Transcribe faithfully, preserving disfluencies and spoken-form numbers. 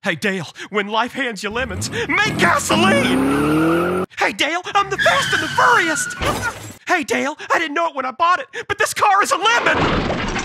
Hey, Dale, when life hands you lemons, make gasoline! Hey, Dale, I'm the fast and the furriest! Hey, Dale, I didn't know it when I bought it, but this car is a lemon!